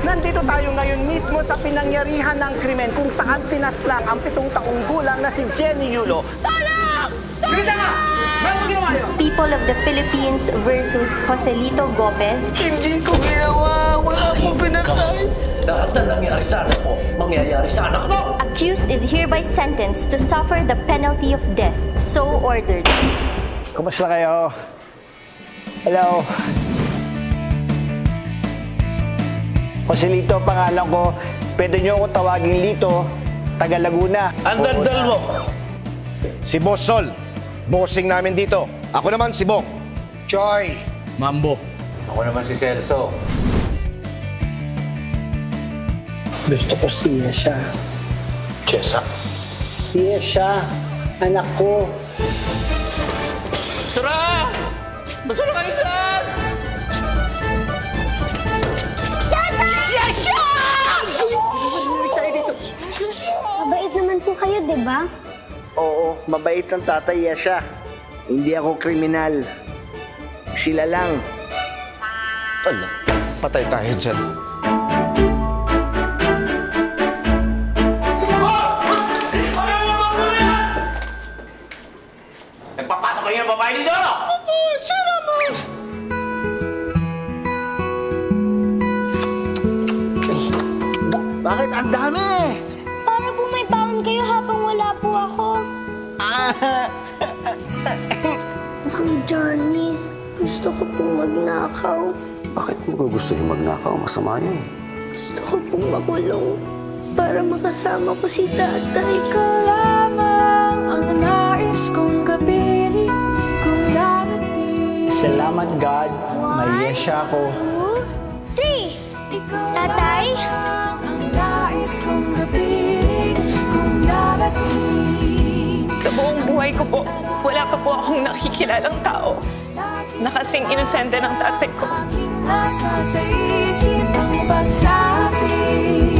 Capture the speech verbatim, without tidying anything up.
Nandito tayo ngayon mismo sa pinangyarihan ng krimen kung saan pinaslang ang pitong taong gulang na si Jenny Yulo. Tulong! Sige na! Meron ginawa yun! People of the Philippines versus Joselito Gopez. Hindi ko ginawa! Wala po pinatay! Lahat na nangyari sa anak ko, mangyayari sa anak mo! Accused is hereby sentenced to suffer the penalty of death. So ordered. Kumusta kayo? Hello? Joselito, pangalan ko. Pwede nyo akong tawagin Lito, taga Laguna. Ang daldal mo. Si Boss Sol, bossing namin dito. Ako naman si Bong. Choy, Mambo. Ako naman si Celso. Gusto ko si Yesha. Chesa. Yesha, anak ko. Sura! Basura kayo dyan! Mabait naman po kayo, di ba? Oo, mabait ang tatay Yesha. Hindi ako kriminal. Sila lang. Ala, patay tayo dyan. Nagpapasok kayo ng babae dito! Opo, sira mo! Bakit ang dami? Para po may baon kayo habang wala po ako. Ma'am Johnny, gusto ko po magnakaw. Bakit mo gugustuhin magnakaw? Masama yun. Gusto ko pong makulong para makasama ko si tatay. Ikaw lamang ang nais kong kapiling kung darating. Salamat God, may Yesha ako. Two, three. Tatay? Ang nais kong kapiling kung darating. Sa buong buhay ko po, wala pa po akong nakikilalang tao na kasing inosente ng tatay ko. Nasa sa isip ang pagsabi.